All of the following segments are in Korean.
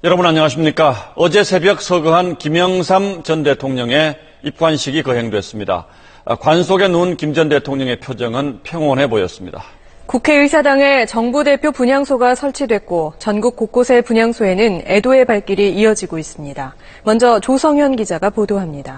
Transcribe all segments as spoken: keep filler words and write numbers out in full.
여러분 안녕하십니까. 어제 새벽 서거한 김영삼 전 대통령의 입관식이 거행됐습니다. 관속에 누운 김 전 대통령의 표정은 평온해 보였습니다. 국회의사당에 정부 대표 분향소가 설치됐고 전국 곳곳의 분향소에는 애도의 발길이 이어지고 있습니다. 먼저 조성현 기자가 보도합니다.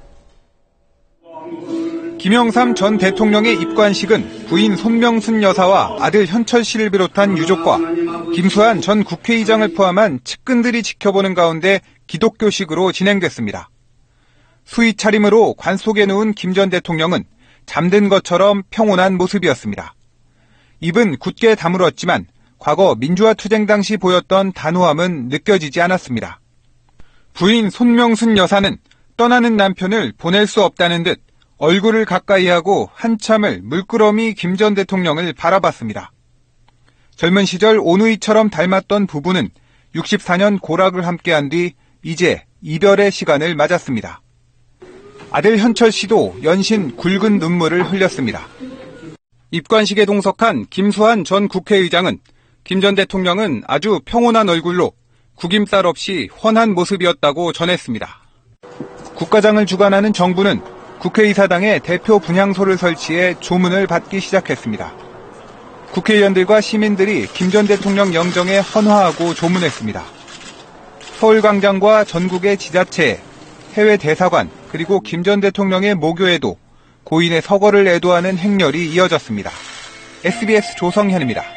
김영삼 전 대통령의 입관식은 부인 손명순 여사와 아들 현철 씨를 비롯한 유족과 김수환 전 국회의장을 포함한 측근들이 지켜보는 가운데 기독교식으로 진행됐습니다. 수의 차림으로 관속에 누운 김 전 대통령은 잠든 것처럼 평온한 모습이었습니다. 입은 굳게 다물었지만 과거 민주화 투쟁 당시 보였던 단호함은 느껴지지 않았습니다. 부인 손명순 여사는 떠나는 남편을 보낼 수 없다는 듯 얼굴을 가까이 하고 한참을 물끄러미 김 전 대통령을 바라봤습니다. 젊은 시절 오누이처럼 닮았던 부부는 육십사 년 고락을 함께한 뒤 이제 이별의 시간을 맞았습니다. 아들 현철 씨도 연신 굵은 눈물을 흘렸습니다. 입관식에 동석한 김수환 전 국회의장은 김 전 대통령은 아주 평온한 얼굴로 구김살 없이 훤한 모습이었다고 전했습니다. 국가장을 주관하는 정부는 국회의사당에 대표 분향소를 설치해 조문을 받기 시작했습니다. 국회의원들과 시민들이 김 전 대통령 영정에 헌화하고 조문했습니다. 서울광장과 전국의 지자체, 해외 대사관, 그리고 김 전 대통령의 모교에도 고인의 서거를 애도하는 행렬이 이어졌습니다. 에스비에스 조성현입니다.